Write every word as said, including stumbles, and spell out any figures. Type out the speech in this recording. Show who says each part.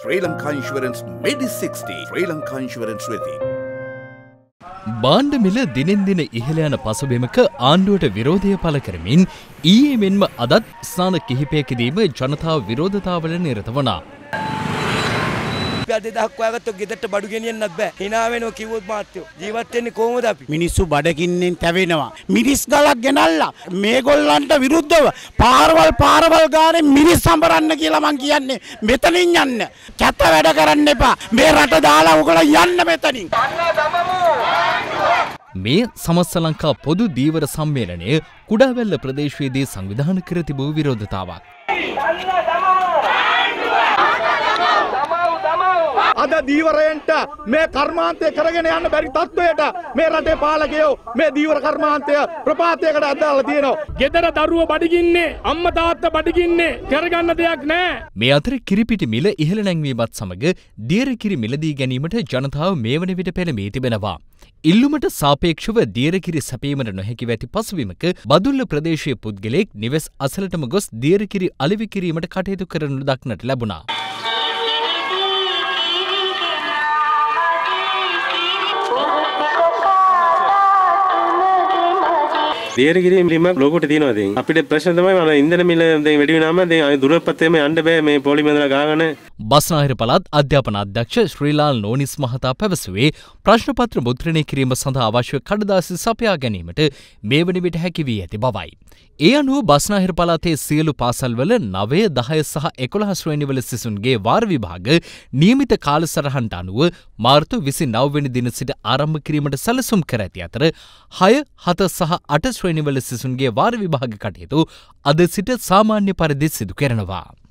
Speaker 1: Sri Lanka Insurance Medi sixty Sri Lanka Insurance වෙති. බාණ්ඩ මිල දිනෙන් දින ඉහළ යන පසුබිමක ආණ්ඩුවට විරෝධය පළ කරමින් ඊයේ මෙන්ම අදත් ස්ථාන කිහිපයකදීම ජනතාව විරෝධතාවල නිරත වුණා.
Speaker 2: අපි දෙදහක් වාගත්තොත් ගෙදරට බඩු ගෙනියන්නත් බෑ. hina වෙනව කිව්වොත් මාත්‍යෝ ජීවත් වෙන්නේ කොහොමද අපි?
Speaker 3: මිනිස්සු බඩගින්නෙන් තැවෙනවා. මිරිස් ගලක් ගෙනල්ලා මේගොල්ලන්ට විරුද්ධව පාරවල් පාරවල් ගානේ මිරිස් සම්බරන්න කියලා මං කියන්නේ. මෙතනින් යන්න. කැත වැඩ කරන්න එපා. මේ රට දාලා උගලා යන්න මෙතනින්.
Speaker 1: මේ සමස්ත ලංකා පොදු දීවර සම්මේලනය කුඩාවැල්ල ප්‍රදේශයේදී සංවිධානය කර තිබූ විරෝධතාවක්.
Speaker 4: අද දීවරයන්ට මේ කර්මාන්තය කරගෙන යන්න බැරි තත්වයට මේ රටේ පාලකයෝ මේ දීවර කර්මාන්තය ප්‍රපාතයකට අදාලා තියෙනවා. ගෙදර දරුවෝ බඩගින්නේ, අම්මා තාත්තා බඩගින්නේ, කරගන්න දෙයක් නැහැ.
Speaker 1: මේ අතර කිරිපිටි මිල ඉහළ නැංවීමත් සමග දියර කිරි මිලදී ගැනීමට ජනතාව මේ වන විට පෙළඹී තිබෙනවා. ඉල්ලුමට සාපේක්ෂව දියර කිරි සැපීමට නොහැකි ඇති පසුබිමක බදුල්ල ප්‍රදේශීය පුද්ගලයෙක් නිවෙස් අසලටම ගොස් දියර කිරි අලෙවි කිරීමට කටයුතු කරනු දක්නට ලැබුණා.
Speaker 5: දියර කිරීම ලිමක් ලෝකෙට තියෙනවා දැන්. අපිට ප්‍රශ්න තමයි අර ඉන්ධන මිල දැන් වැඩි වෙනාම දැන් ආය දුරපතේම යන්න බෑ මේ පොලිමෙන්දලා ගාගෙන.
Speaker 1: බස්නාහිර පළාත් අධ්‍යාපන අධ්‍යක්ෂ ශ්‍රීලාල් නෝනිස් මහතා පැවසුවේ ප්‍රශ්න පත්‍ර මුද්‍රණය කිරීම සඳහා අවශ්‍ය කඩදාසි සපයා ගැනීමට මේ වන විට හැකි වී ඇති බවයි. ඒ අනුව බස්නාහිර පළාතේ සියලු පාසල්වල නවය දහය සහ එකොළහ ශ්‍රේණිවල සිසුන්ගේ වාර විභාග නියමිත කාලසටහනට අනුව මාර්තු විසිනව වෙනි දින සිට ආරම්භ කිරීමට සැලසුම් කර ඇති අතර හය හත සහ අට ශ්‍රේණිවල සිසුන්ගේ වාර විභාග කටයුතු අද සිට සාමාන්‍ය පරිදි සිදු කරනවා.